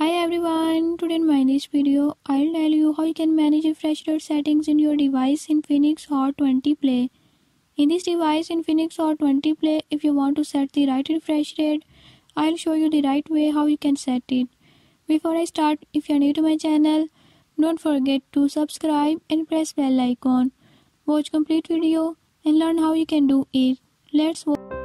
Hi everyone, today in my this video, I'll tell you how you can manage refresh rate settings in your device in Infinix Hot 20 Play. In this device Infinix Hot 20 Play, if you want to set the right refresh rate, I'll show you the right way how you can set it. Before I start, if you're new to my channel, don't forget to subscribe and press bell icon. Watch complete video and learn how you can do it. Let's watch.